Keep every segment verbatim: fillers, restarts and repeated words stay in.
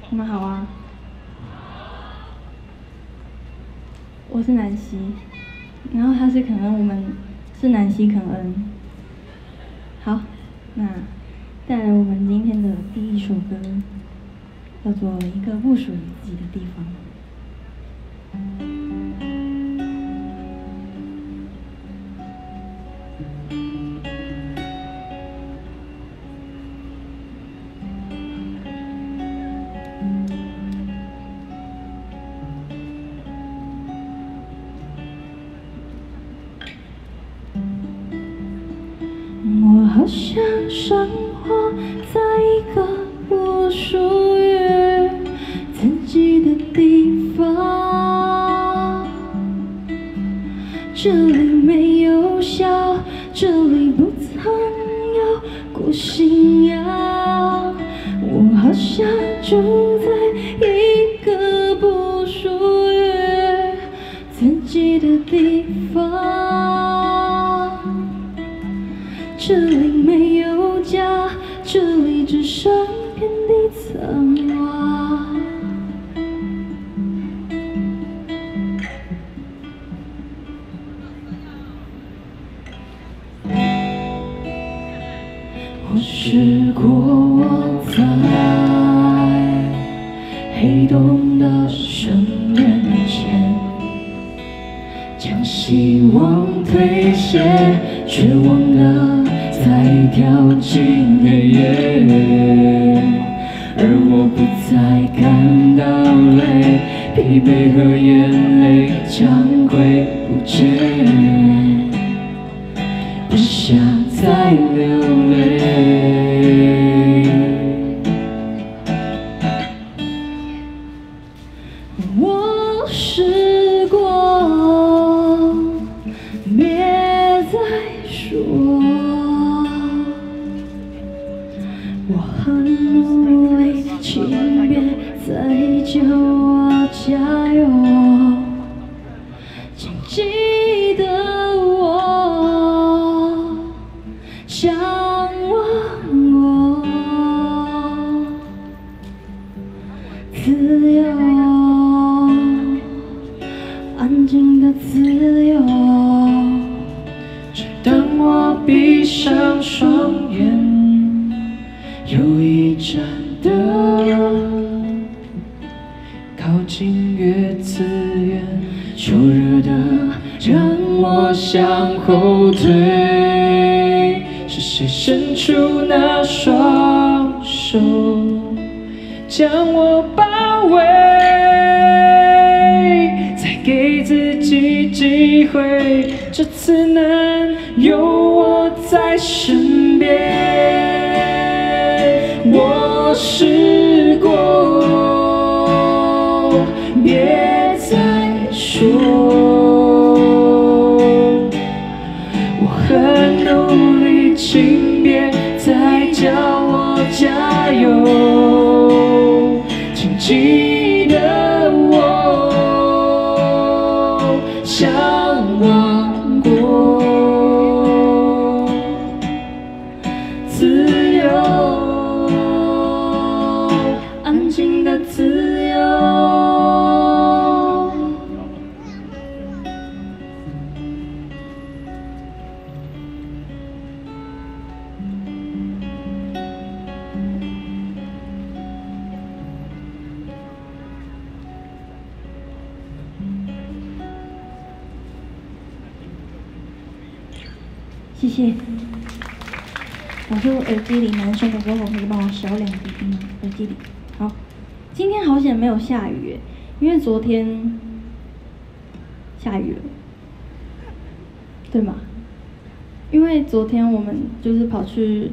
你们好啊，我是南希，然后他是肯恩，我们是南希肯恩。好，那带来我们今天的第一首歌，叫做《一个不属于自己的地方》。我好想生活在一个不属于自己的地方，这里没有笑，这里不曾有过信仰。我好想住在一个不属于自己的地方，这里没有家，这里只剩遍地苍瓦。我试过我在黑洞的深渊前，将希望推卸，绝望的再跳进黑夜，而我不再感到累，疲惫和眼泪将会不见，不想再流泪。我试过，别再说，我很努力，请别再叫我加油，请记得我向往过自由，安静的自由。当我闭上双眼，有一盏灯，靠近越自远，灼热的让我向后退。是谁伸出那双手，将我包围？再给自己机会，这次能有我在身边。我试过，别再说，我很努力，请别再叫我加油，请记得我向往过自由，安静的自由。谢谢。我说耳机里男生的歌喉可以帮我少两滴音吗？耳机里。好，今天好险没有下雨耶，因为昨天下雨了，对吗？因为昨天我们就是跑去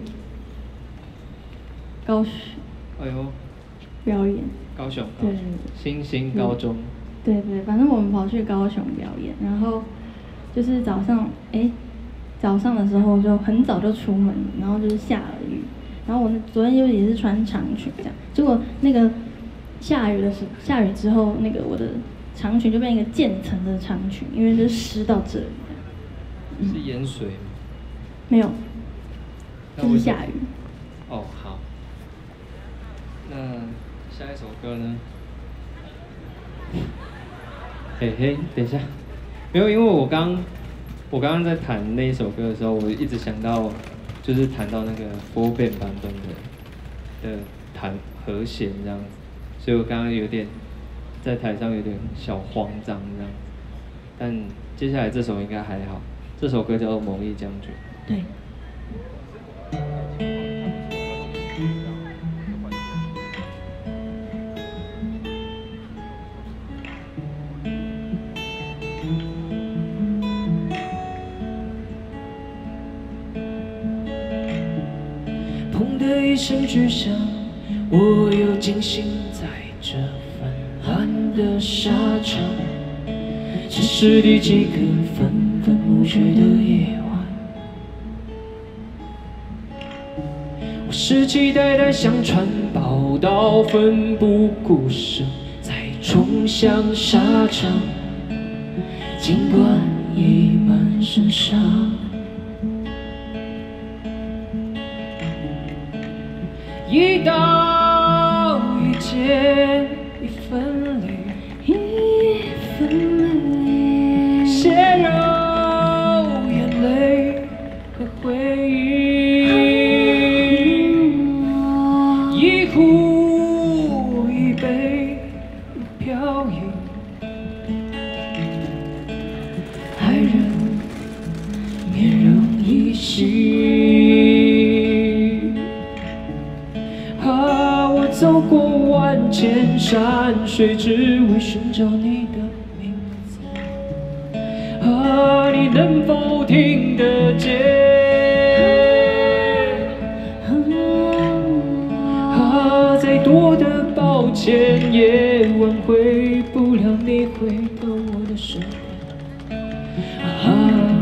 高雄， 哎呦， 表演。 高雄， 对， 新兴高中。 对对，反正我们跑去高雄表演，然后就是早上，哎。早上的时候就很早就出门，然后就是下了雨，然后我昨天就也是穿长裙这样，结果那个下雨的时下雨之后，那个我的长裙就变一个渐层的长裙，因为就湿到这里。 嗯、是淹水吗？ 没有，就是下雨。 哦，好。那下一首歌呢？嘿嘿，等一下，没有，因为我刚我刚刚在弹那一首歌的时候，我一直想到就是弹到那个 four band 版本的的弹和弦这样子，所以我刚刚有点在台上有点小慌张这样子。但接下来这首应该还好，这首歌叫做《谋义将军》。 对。 砰的一声巨响，我又惊醒在这泛蓝的沙场。这是第几个纷纷暮雪的夜晚？我世期代代相传，宝刀奋不顾身，再冲向沙场。尽管已满身伤。 一刀一剑一分离， 一分离， 血肉眼泪和回忆，一壶一杯飘逸，爱人面容依稀。 走过万千山水，只为寻找你的名字。啊，你能否听得见？啊，再多的抱歉也挽回不了你回到我的身边。啊。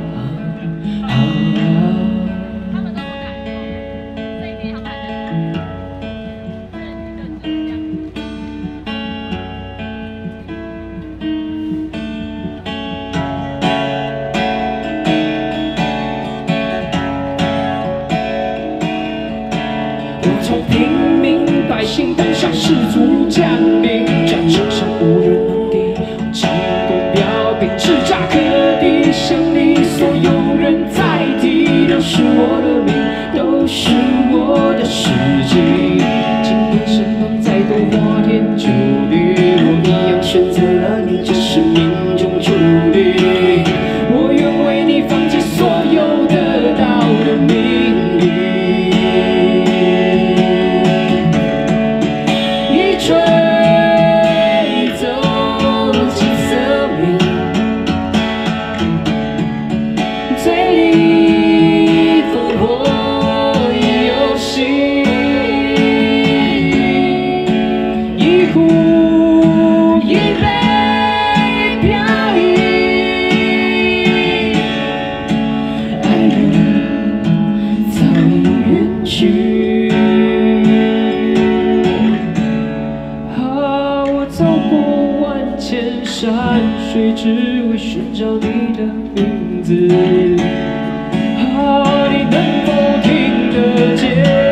从平民百姓当上士卒将领，战场上无人能敌，进攻标兵叱咤各地，想你所有人在地，都是我的命，都是我的事迹。尽管身旁再多花天酒地，我一样选择了你，这是命中注定。我愿为你放弃所有得到的命令。 吹走金色命，醉里烽火游戏，一壶一杯飘逸，爱人早已远去。 走过万千山水，只为寻找你的名字。啊，你能否听得见？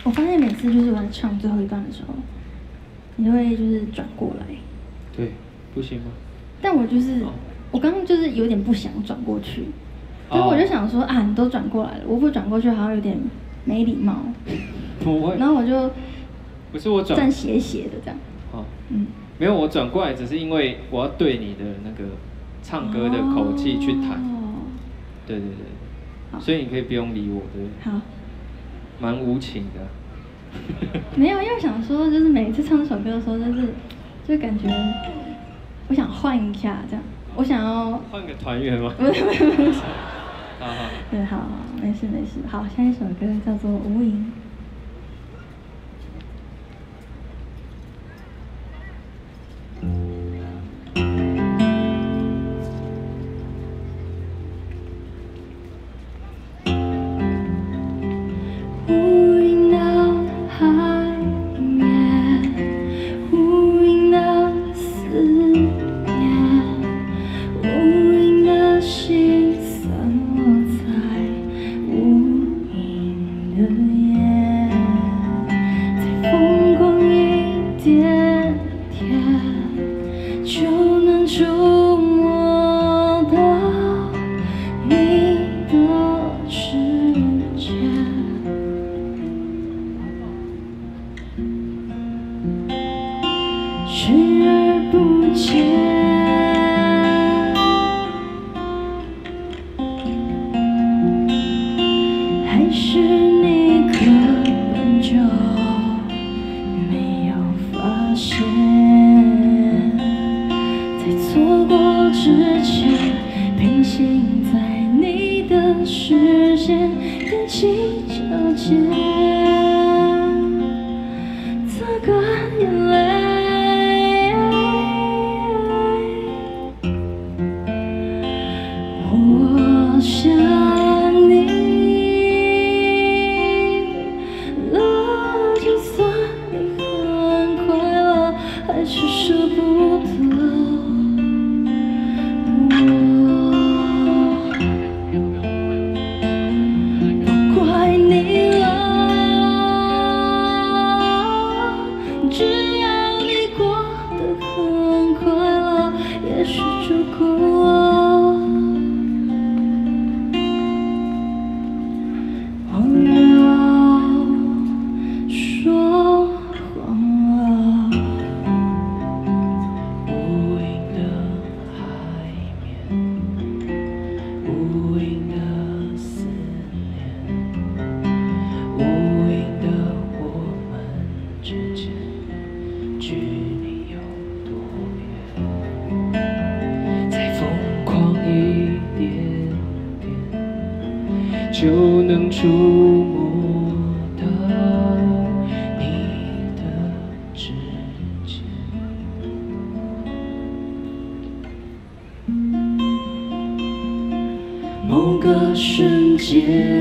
我发现每次就是我在唱最后一段的时候，你就会就是转过来。 对，不行吗？ 但我就是、 哦、 我刚刚就是有点不想转过去，但哦、 我就想说啊，你都转过来了，我不转过去好像有点没礼貌。 不会。 然后我就不是我转站斜斜的这样。 哦， 嗯， 没有，我转过来只是因为我要对你的那个唱歌的口气去弹。哦、对对对。所以你可以不用理我，对不对？ 好。 蛮无情的。 没有，因为想说，就是每次唱这首歌的时候，就是就感觉我想换一下这样，我想要换个团员吗？ 不是不是不是。 好好。 对，好好，没事没事。好，下一首歌叫做《无影》。视而不见，还是你根本就没有发现，在错过之前，平行在你的视线，踮起脚尖，擦干眼泪。我想你了，就算你很快乐，还是舍不得我。不怪你了，只要你过得很快乐，也许就够了。 就能触摸到你的指尖，某个瞬间，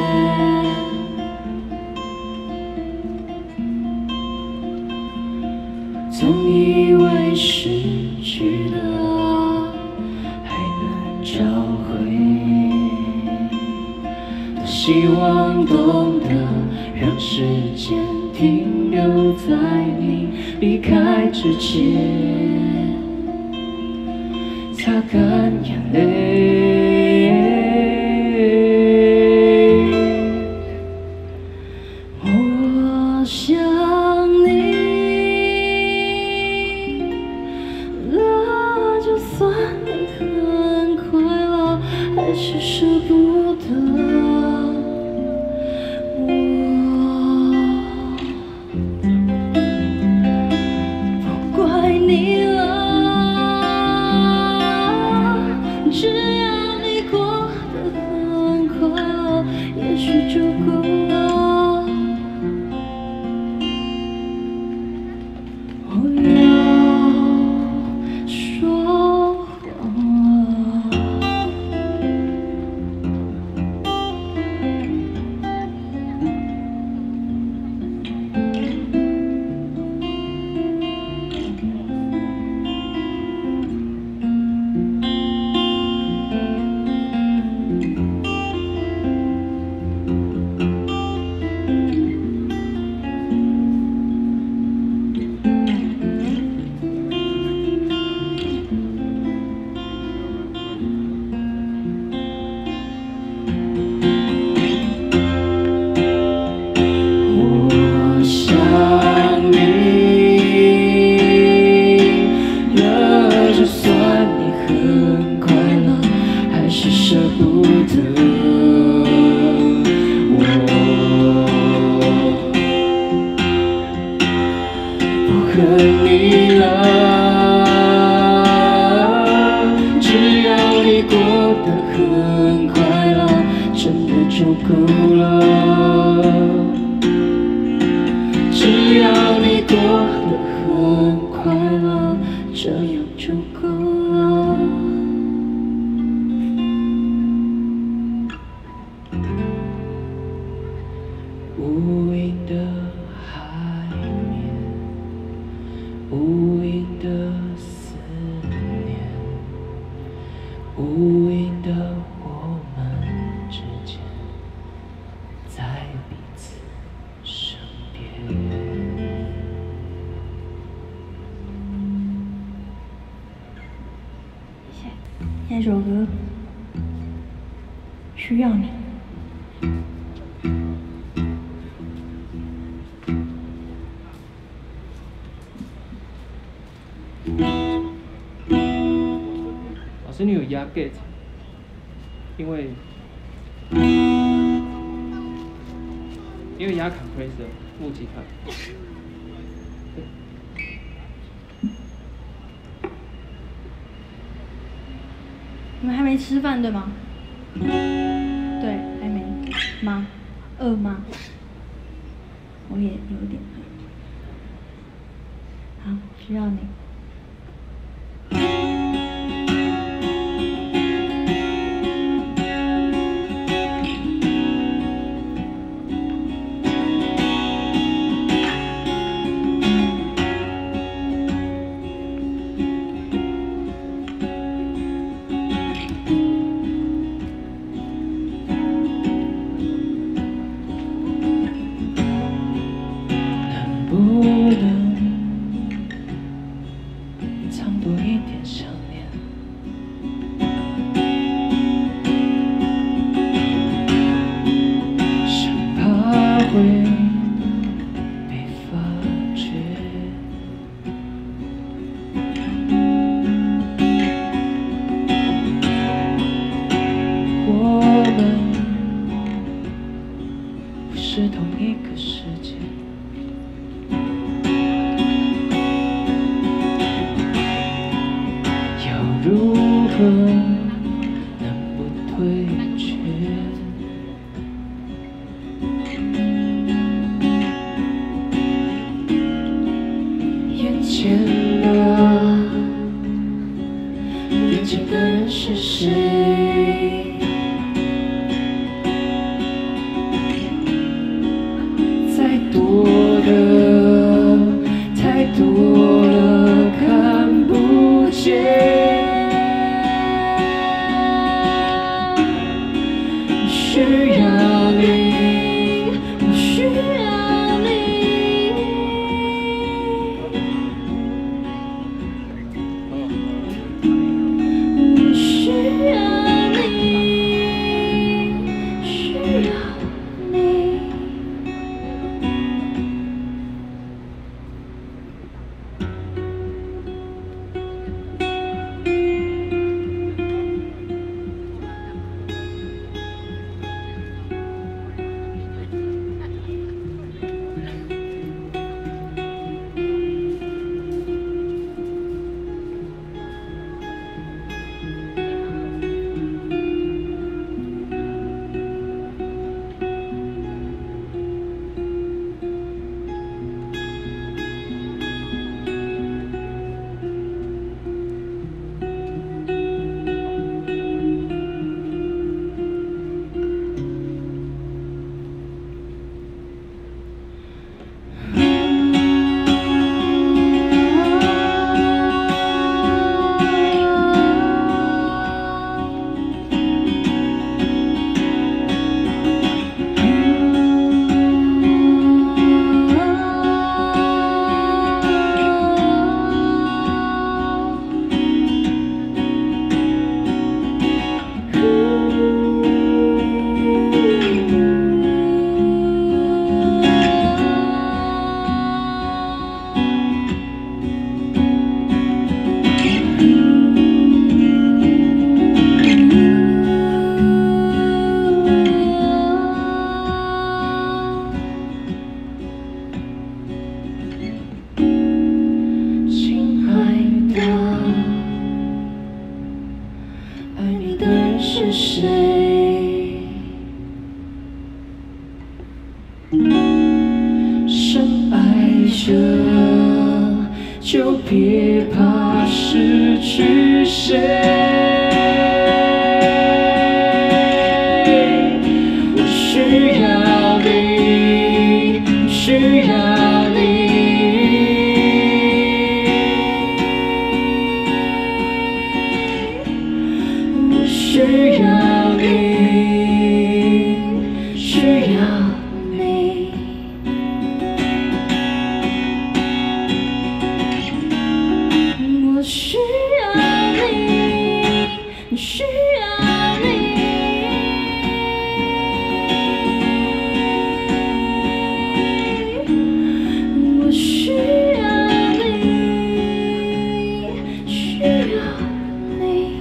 总以为失去的还能找回。希望懂得让时间停留在你离开之前，擦干眼泪。我想你了，就算你很快乐，还是舍不得。你了，只要就够了。只要你过得很快乐，这样就够了。无垠的海面，无垠的思念，无垠的我们之间，在彼此身边。 谢谢。下首歌需要你。 老师，你有压 gate， 因为因为压 compressor 木吉他。 你们还没吃饭对吗？对，还没吗？饿吗？我也有点饿。好，需要你。 不能藏多一点想念，生怕会被发觉。我们不是同一个世界。如何能不退却？眼前的眼前的人是谁？再多深爱着，就别怕失去谁。我需要你，需要你。我需要你，需要你。我需要你，需要你。我需要你，需要你。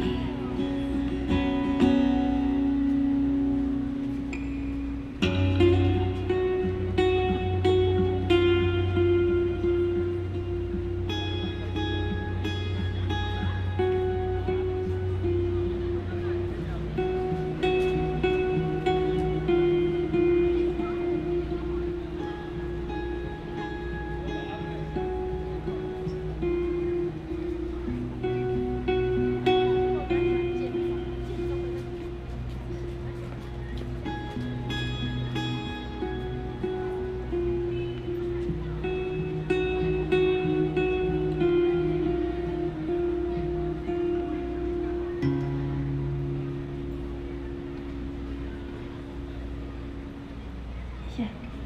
谢谢。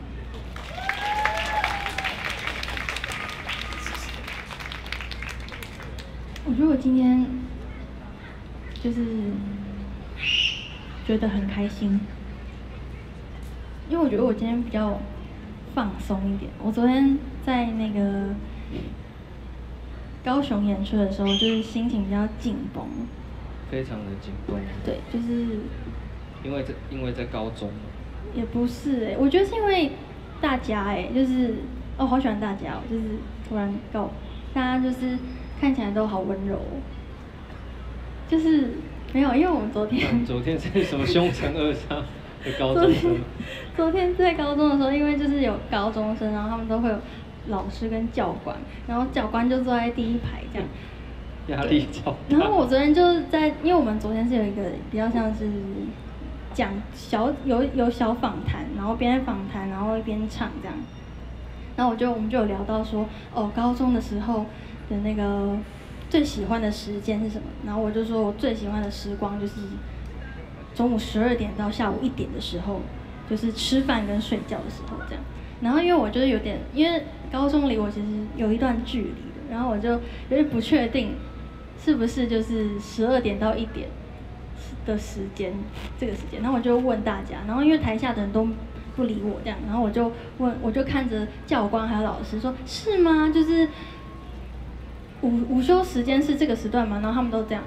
我觉得我今天就是觉得很开心，因为我觉得我今天比较放松一点。我昨天在那个高雄演出的时候，就是心情比较紧绷， 非常的紧绷。 对，就是因为在因为在高中。 也不是哎、欸，我觉得是因为大家哎、欸，就是哦，好喜欢大家哦，就是突然告大家就是看起来都好温柔、哦，就是没有，因为我们昨天、 嗯、昨天是什么凶神恶煞的高中生？ 昨天在高中的时候，因为就是有高中生，然后他们都会有老师跟教官，然后教官就坐在第一排这样， 压力超大。 然后我昨天就是在，因为我们昨天是有一个比较像是。讲小有有小访谈，然后边访谈，然后一边唱这样。然后我就我们就有聊到说，哦，高中的时候的那个最喜欢的时间是什么？然后我就说我最喜欢的时光就是中午十二点到下午一点的时候，就是吃饭跟睡觉的时候这样。然后因为我就是有点，因为高中离我其实有一段距离的，然后我就有点不确定是不是就是十二点到一点。的时间，这个时间，然后我就问大家，然后因为台下的人都不理我这样，然后我就问，我就看着教官还有老师说，是吗？就是午午休时间是这个时段吗？然后他们都这样，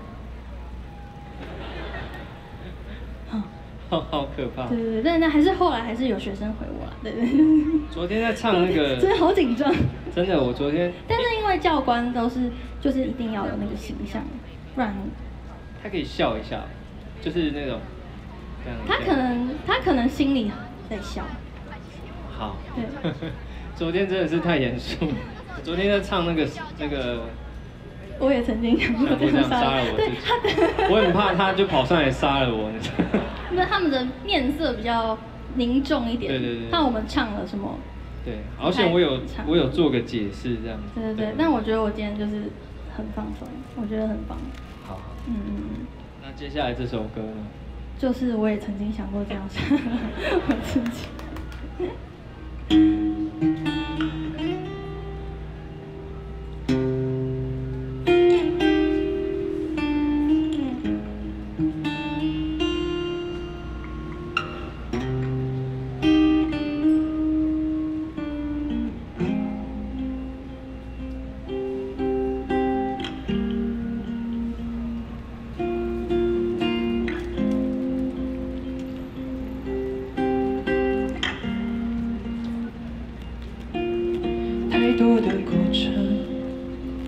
好，好好可怕。 对对对，但那还是后来还是有学生回我啦，对对。 昨天在唱那个， 真的好紧张。 真的，我昨天。 但是因为教官都是就是一定要有那个形象，不然。 他可以笑一下。就是那种， 他可能他可能心里在笑。 好。 对。 昨天真的是太严肃。昨天在唱那个那个。 我也曾经想过这样杀了我自己。我很怕他就跑上来杀了我。 那他们的面色比较凝重一点。 对对对。 看我们唱了什么。 对，而且我有我有做个解释这样。 对对对，但我觉得我今天就是很放松，我觉得很棒。 好。 嗯嗯嗯。 那接下来这首歌呢？ 就是我也曾经想过这样想我自己。 太多的过程，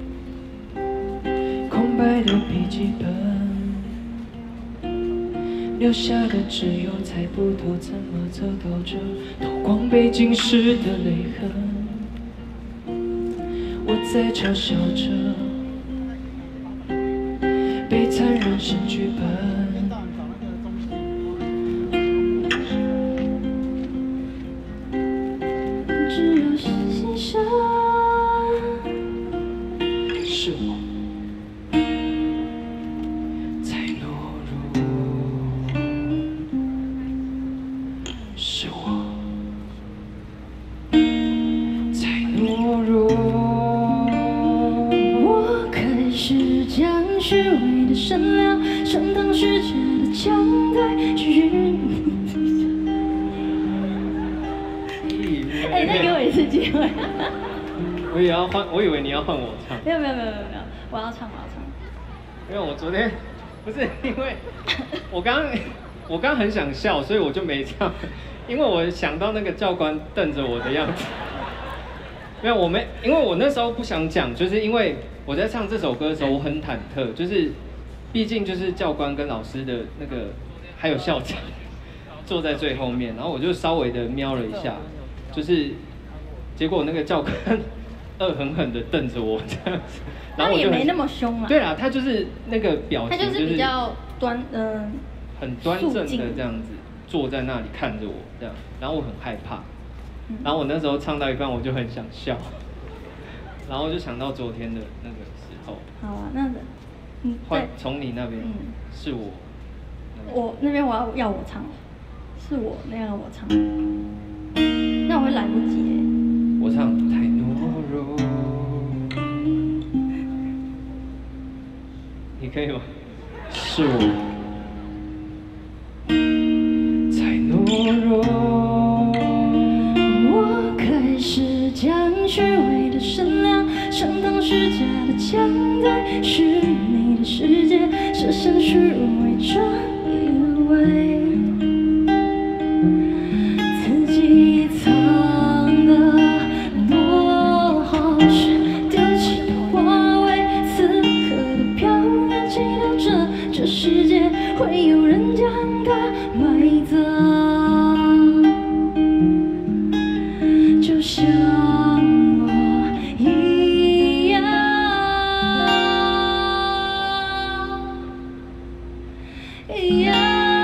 空白的笔记本， 留下的只有猜不透怎么走到这，透光被浸湿的泪痕。我在嘲笑着悲惨人生剧本。 只有欣赏。 是我才懦弱，是我才懦弱。 我开始将虚伪的善良上当虚假的强带去。哎，再给我一次机会。 我也要换，我以为你要换我唱。 没有没有没有没有没有，我要唱我要唱。 因为我昨天不是因为我刚我刚很想笑，所以我就没唱，因为我想到那个教官瞪着我的样子。没有，我没，因为我那时候不想讲，就是因为我在唱这首歌的时候，我很忐忑，就是毕竟就是教官跟老师的那个还有校长坐在最后面，然后我就稍微的瞄了一下，就是结果那个教官恶狠狠的瞪着我这样子，然后我就他也没那么凶啊。 对啦，他就是那个表情， 他就是比较端，嗯、呃， 很端正的这样子坐在那里看着我这样，然后我很害怕， 嗯、 然后我那时候唱到一半我就很想笑，然后就想到昨天的那个时候。 好啊，那嗯， 换从你那边， 嗯， 是我， 我那边我要要我唱，是我那样我唱，那我会来不及耶。 我唱太懦弱，你可以吗？ 是我才懦弱。 我开始将虚伪的善良上当虚假的强带，虚拟的世界设想虚伪装以为自己藏的多好，是丢弃的华为，此刻的漂亮，祈祷着这世界会有人将它埋葬，就像我一样。一样。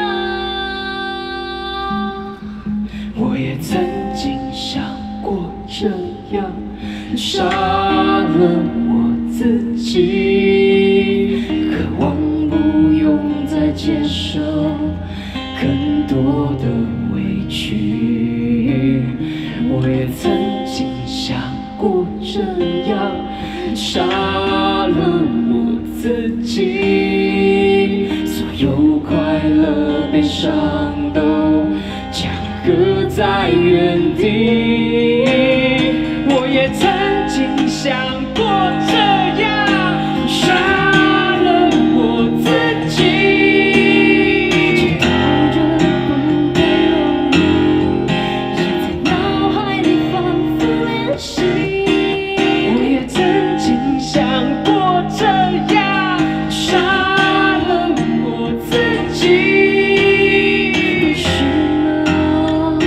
我也曾经想过这样，杀了我自己，渴望不用再接受更多的委屈。我也曾经想过这样，杀了我自己，所有快乐悲伤都将搁在原地。我也曾经想过这样，杀了我自己， 知道这不太容易，也在脑海里反复练习。 我也曾经想过这样，杀了我自己， 不是吗？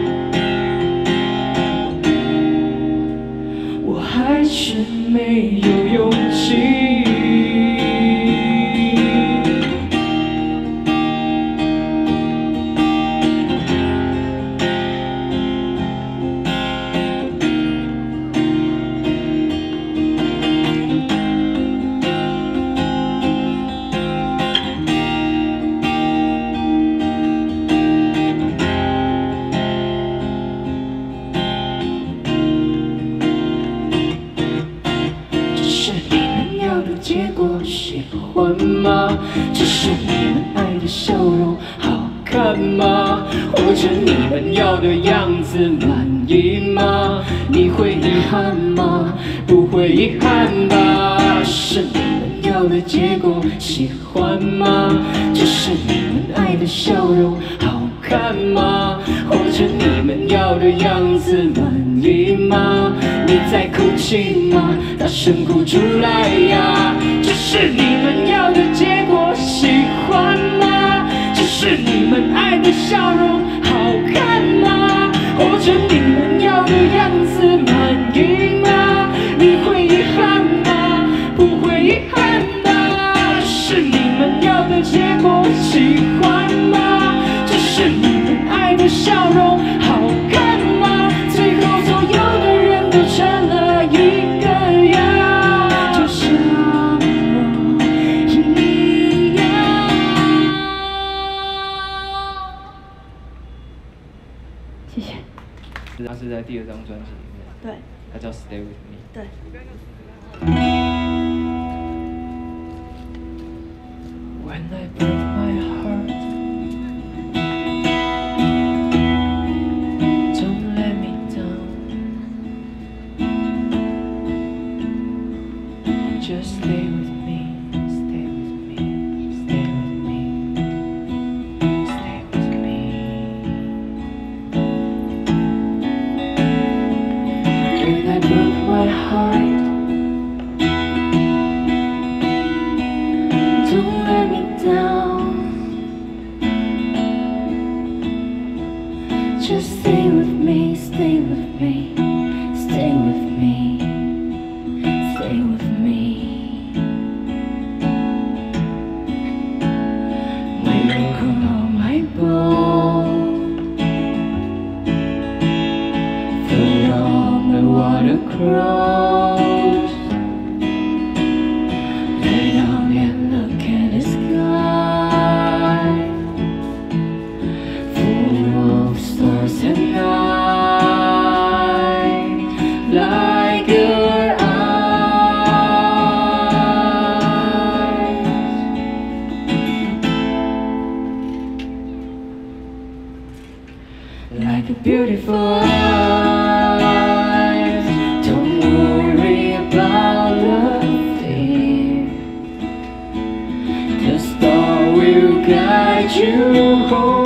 我还是没有勇气。这是你们要的结果，喜欢吗？这是你们爱的笑容，好看吗？或者你们要的样子满意吗？你会遗憾吗？不会遗憾吧？是你们要的结果，喜欢吗？这是你们爱的笑容，好看吗？或者你们要的样子满意吗？你在哭泣吗？大声哭出来呀！这是你们要的结果，喜欢吗？这是是你们爱的笑容好看吗？活成你们要的样子满意吗？你会遗憾吗？不会遗憾吗？是你们要的结果喜欢吗？这是你们爱的笑容好看吗？最后所有的人都成了一个样，就像我一样。 谢谢。 它是在第二张专辑里面， 对， 它叫《Stay with Me》。 对。 When I broke my heart, don't let me down. Just stay with me, stay with me, stay with me, stay with me. When I broke my heart. Don't let me down. Just stay with me, stay with me, stay with me, stay with me. When you come on my boat, float on the water cross. Lay down and look at the sky, full of stars and night, like your eyes. Like a beautiful eyes. Don't worry about the fear. The star will guide you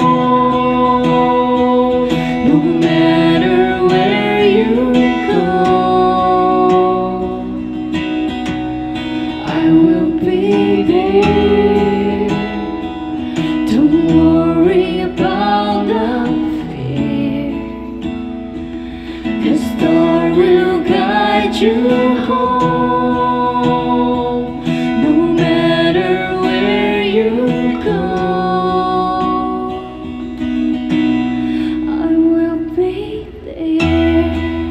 home, no matter where you go. I will be there. Don't worry about the fear. The star will guide you home, no matter where you go. I will be there.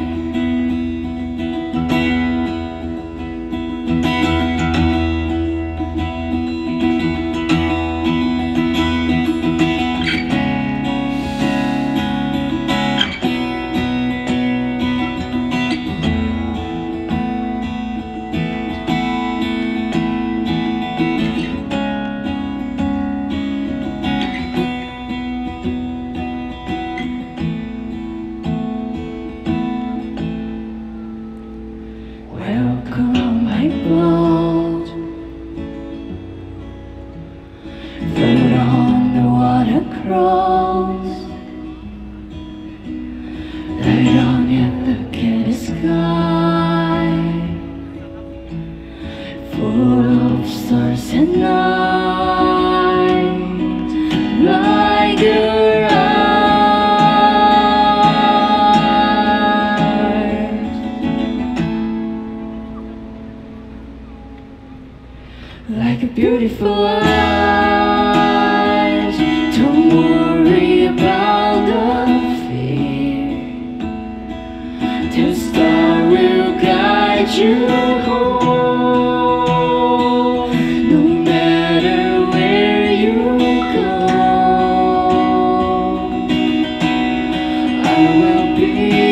Welcome on my boat, float on the water cross. Lay down and look at the sky, full of stars and night, like your eyes. Like a beautiful eyes. Don't worry about the fear. The star will guide you home, no matter where you go. I will be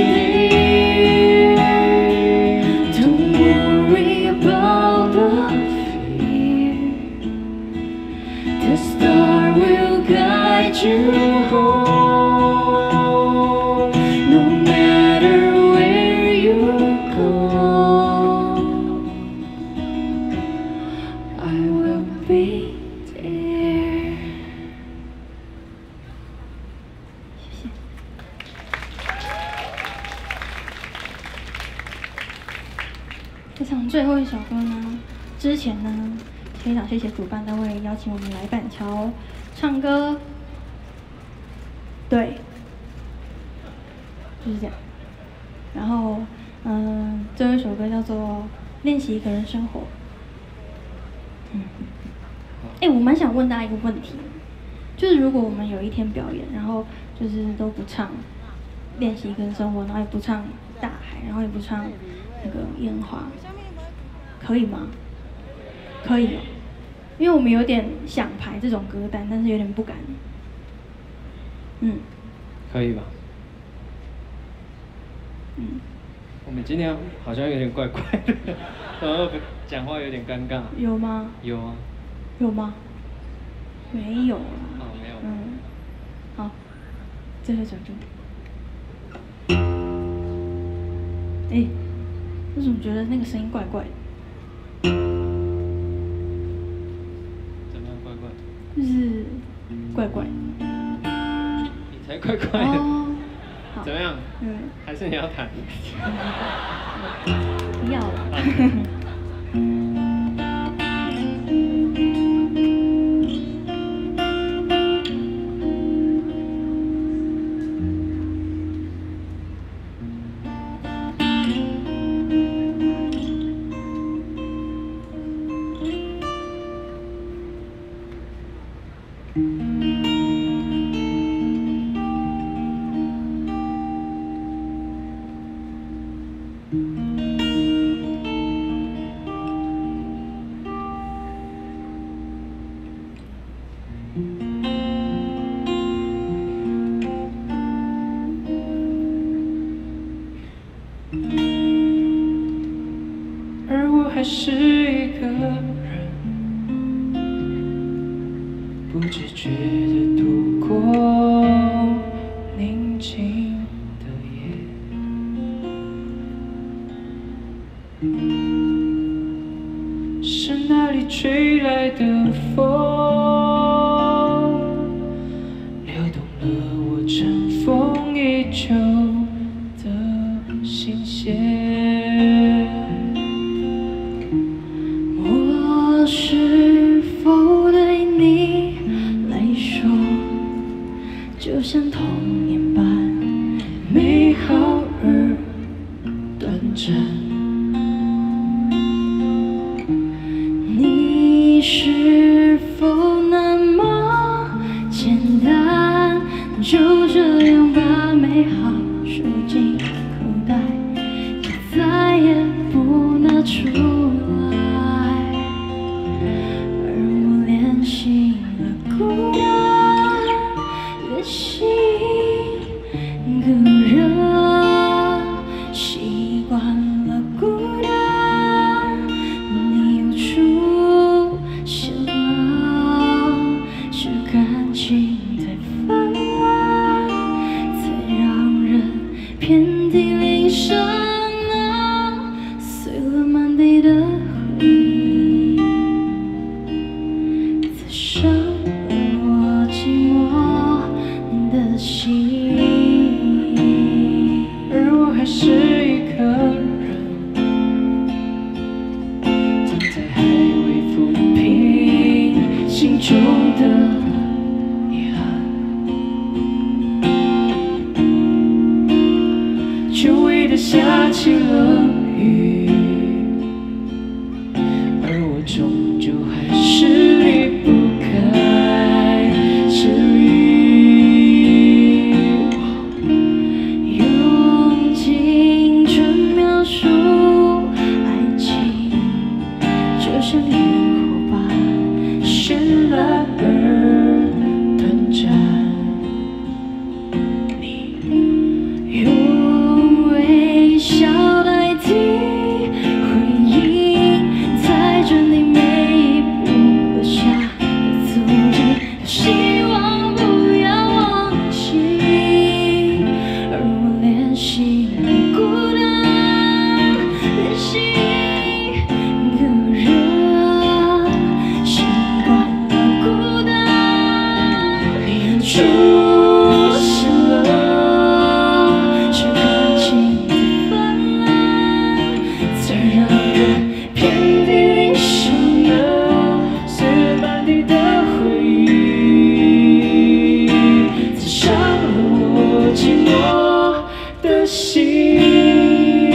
there. Don't worry about the fear. The star will guide you home, no matter where you go. I will be there. 谢谢。这场最后一首歌呢，之前呢，非常谢谢主办单位邀请我们来板桥唱歌， 对，就是这样。然后，嗯，最后一首歌叫做《练习一个人生活》。嗯。哎，我蛮想问大家一个问题，就是如果我们有一天表演，然后就是都不唱《练习一个人生活》，然后也不唱《大海》，然后也不唱那个《烟花》，可以吗？可以哦，因为我们有点想排这种歌单，但是有点不敢。嗯。 可以吧？ 嗯。 我们今天好像有点怪怪的，然后讲话有点尴尬。 有吗？ 有啊。 有吗？没有啦。 哦，没有。 嗯。好，最后一首歌。哎，为什么觉得那个声音怪怪的？ 怎么样，怪怪？ 就是怪怪。 你才怪怪的。 哦。 怎么样？ 嗯。 还是你要弹？ 不要了。 而我还是一个人，不自觉地度过宁静的夜。是哪里吹来的风，撩动了我尘封已久的心弦。 我是否对你来说，就像童年般美好而短暂？你是否那么简单，就这样把美好收进口袋，再也不拿出来？而我练习了孤单，练习一个人，习惯了孤单，你又出现了，是感情在泛滥，才让人遍体鳞伤啊，碎了满地的回忆，刺伤了我寂寞的心。 而我还是一个人，站在还未抚平心中的遗憾，久违的下起了雨，而我终究还是离不开治愈。 用青春描述爱情，就像烟火般绚烂而短暂。你用微笑代替寂寞的心。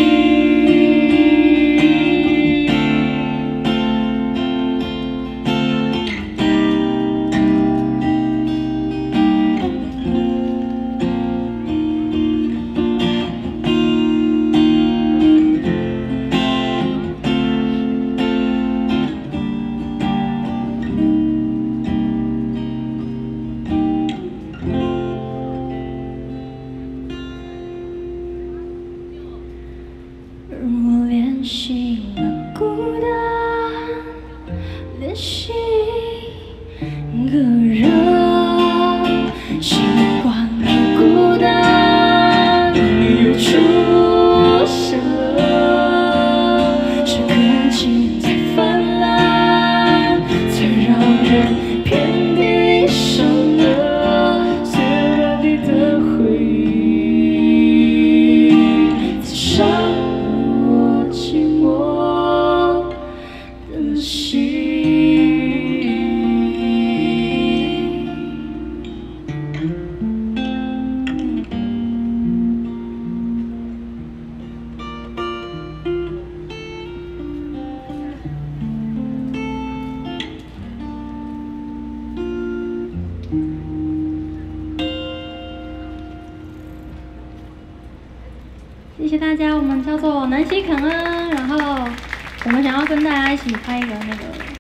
若练习了孤单，练习一个人，习惯了孤单， 你又出现了， 是空气在泛滥，才让人遍体鳞伤的虽然你的回忆刺伤我寂寞的心。谢谢大家，我们叫做南希肯恩，然后我们想要跟大家一起拍一个那个。